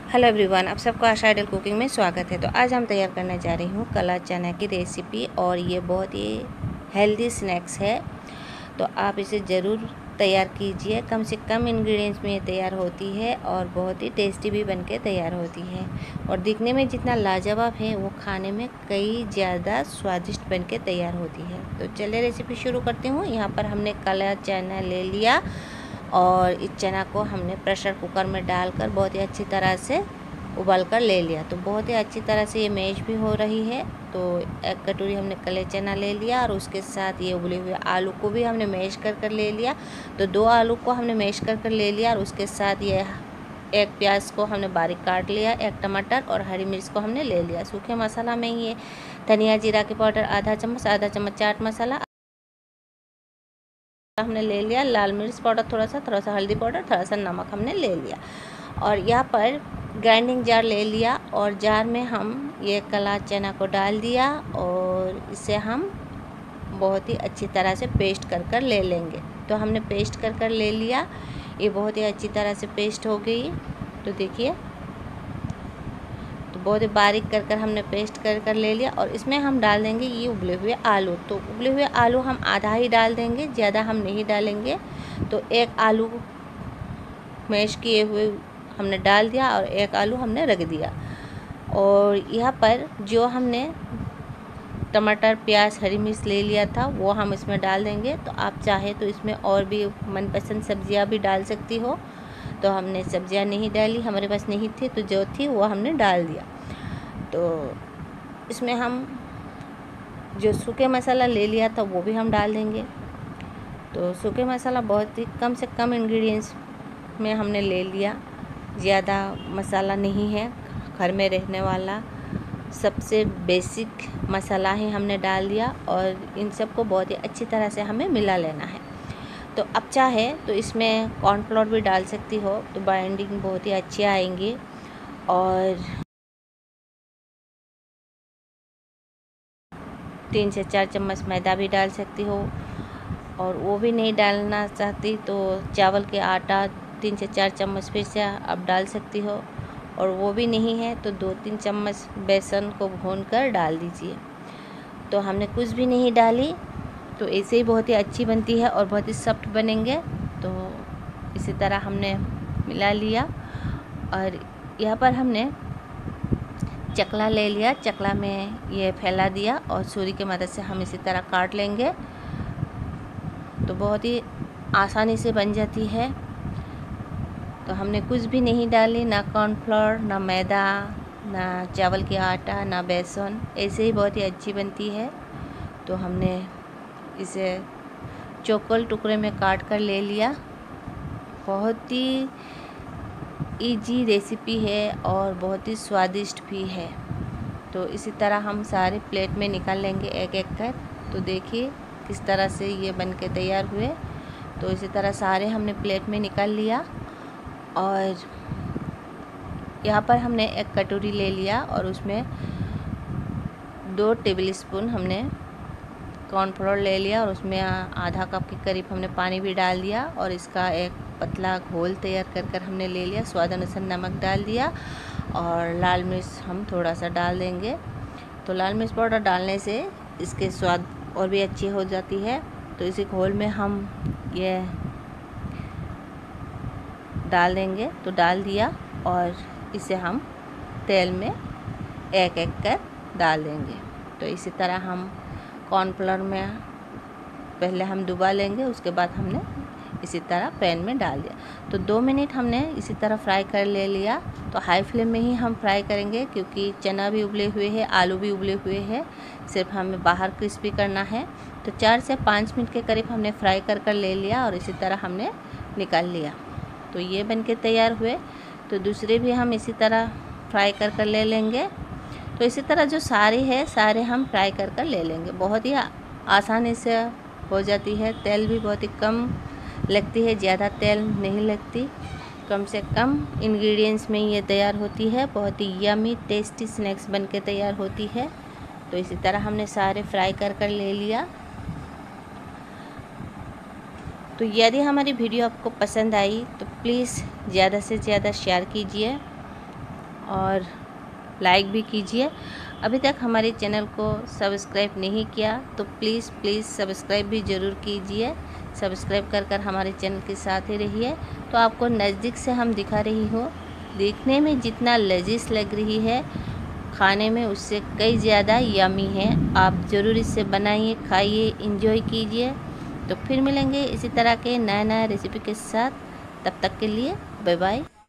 Hello everyone, आप सबको आशा idol cooking में स्वागत है। तो आज हम तैयार करने जा रही हूँ काला चना की रेसिपी, और ये बहुत ही हेल्दी स्नैक्स है। तो आप इसे ज़रूर तैयार कीजिए। कम से कम इंग्रेडिएंट्स में ये तैयार होती है और बहुत ही टेस्टी भी बनके तैयार होती है। और दिखने में जितना लाजवाब है वो खाने में कई ज़्यादा स्वादिष्ट बनके तैयार होती है। तो चलिए रेसिपी शुरू करती हूँ। यहाँ पर हमने काला चना ले लिया और इस चना को हमने प्रेशर कुकर में डालकर बहुत ही अच्छी तरह से उबाल कर ले लिया। तो बहुत ही अच्छी तरह से ये मैश भी हो रही है। तो एक कटोरी हमने काले चना ले लिया और उसके साथ ये उबले हुए आलू को भी हमने मैश कर ले लिया। तो 2 आलू को हमने मैश कर ले लिया, और उसके साथ ये एक प्याज को हमने बारीक काट लिया, एक टमाटर और हरी मिर्च को हमने ले लिया। सूखे मसाला में ये धनिया जीरा के पाउडर आधा चम्मच चाट मसाला हमने ले लिया, लाल मिर्च पाउडर थोड़ा सा हल्दी पाउडर, थोड़ा सा नमक हमने ले लिया। और यहाँ पर ग्राइंडिंग जार ले लिया और जार में हम ये काला चना को डाल दिया और इसे हम बहुत ही अच्छी तरह से पेस्ट कर ले लेंगे। तो हमने पेस्ट कर ले लिया। ये बहुत ही अच्छी तरह से पेस्ट हो गई। तो देखिए, तो बहुत ही बारीक कर हमने पेस्ट कर ले लिया। और इसमें हम डाल देंगे ये उबले हुए आलू। तो उबले हुए आलू हम आधा ही डाल देंगे, ज़्यादा हम नहीं डालेंगे। तो एक आलू मैश किए हुए हमने डाल दिया और एक आलू हमने रख दिया। और यहाँ पर जो हमने टमाटर प्याज हरी मिर्च ले लिया था वो हम इसमें डाल देंगे। तो आप चाहे तो इसमें और भी मनपसंद सब्जियाँ भी डाल सकती हो। तो हमने सब्जियां नहीं डाली, हमारे पास नहीं थी, तो जो थी वो हमने डाल दिया। तो इसमें हम जो सूखे मसाला ले लिया था वो भी हम डाल देंगे। तो सूखे मसाला बहुत ही कम से कम इंग्रेडिएंट्स में हमने ले लिया, ज़्यादा मसाला नहीं है, घर में रहने वाला सबसे बेसिक मसाला ही हमने डाल दिया। और इन सबको बहुत ही अच्छी तरह से हमें मिला लेना है। तो अब चाहे तो इसमें कॉर्नफ्लोर भी डाल सकती हो, तो बाइंडिंग बहुत ही अच्छी आएंगी। और 3 से 4 चम्मच मैदा भी डाल सकती हो। और वो भी नहीं डालना चाहती तो चावल के आटा 3 से 4 चम्मच फिर से आप डाल सकती हो। और वो भी नहीं है तो 2-3 चम्मच बेसन को भूनकर डाल दीजिए। तो हमने कुछ भी नहीं डाली, तो ऐसे ही बहुत ही अच्छी बनती है और बहुत ही सॉफ्ट बनेंगे। तो इसी तरह हमने मिला लिया। और यहाँ पर हमने चकला ले लिया, चकला में ये फैला दिया और छुरी की मदद से हम इसी तरह काट लेंगे। तो बहुत ही आसानी से बन जाती है। तो हमने कुछ भी नहीं डाली, ना कॉर्नफ्लोर, ना मैदा, ना चावल के आटा, ना बेसन, ऐसे ही बहुत ही अच्छी बनती है। तो हमने इसे चौकोर टुकड़े में काट कर ले लिया। बहुत ही इजी रेसिपी है और बहुत ही स्वादिष्ट भी है। तो इसी तरह हम सारे प्लेट में निकाल लेंगे एक एक कर। तो देखिए किस तरह से ये बन के तैयार हुए। तो इसी तरह सारे हमने प्लेट में निकाल लिया। और यहाँ पर हमने एक कटोरी ले लिया और उसमें 2 टेबलस्पून हमने कॉर्नफ्लोर ले लिया और उसमें आधा कप के करीब हमने पानी भी डाल दिया। और इसका एक पतला घोल तैयार कर हमने ले लिया। स्वाद अनुसार नमक डाल दिया और लाल मिर्च हम थोड़ा सा डाल देंगे। तो लाल मिर्च पाउडर डालने से इसके स्वाद और भी अच्छी हो जाती है। तो इसी घोल में हम ये डाल देंगे। तो डाल दिया और इसे हम तेल में एक एक कर डाल देंगे। तो इसी तरह हम कॉर्नफ्लोर में पहले हम डुबा लेंगे, उसके बाद हमने इसी तरह पैन में डाल दिया। तो 2 मिनट हमने इसी तरह फ्राई कर ले लिया। तो हाई फ्लेम में ही हम फ्राई करेंगे क्योंकि चना भी उबले हुए हैं, आलू भी उबले हुए हैं, सिर्फ हमें बाहर क्रिस्पी करना है। तो 4 से 5 मिनट के करीब हमने फ्राई कर ले लिया और इसी तरह हमने निकाल लिया। तो ये बनके तैयार हुए। तो दूसरे भी हम इसी तरह फ्राई कर ले लेंगे। तो इसी तरह जो सारे है सारे हम फ्राई कर ले लेंगे। बहुत ही आसानी से हो जाती है। तेल भी बहुत ही कम लगती है, ज़्यादा तेल नहीं लगती। कम से कम इंग्रेडिएंट्स में ये तैयार होती है। बहुत ही यमी टेस्टी स्नैक्स बनके तैयार होती है। तो इसी तरह हमने सारे फ्राई कर ले लिया। तो यदि हमारी वीडियो आपको पसंद आई तो प्लीज़ ज़्यादा से ज़्यादा शेयर कीजिए और लाइक भी कीजिए। अभी तक हमारे चैनल को सब्सक्राइब नहीं किया तो प्लीज़ सब्सक्राइब भी ज़रूर कीजिए। सब्सक्राइब कर हमारे चैनल के साथ ही रहिए। तो आपको नज़दीक से हम दिखा रही हूँ, देखने में जितना लजीज लग रही है, खाने में उससे कई ज़्यादा यमी है। आप ज़रूर इसे बनाइए, खाइए, इंजॉय कीजिए। तो फिर मिलेंगे इसी तरह के नया रेसिपी के साथ। तब तक के लिए बाय बाय।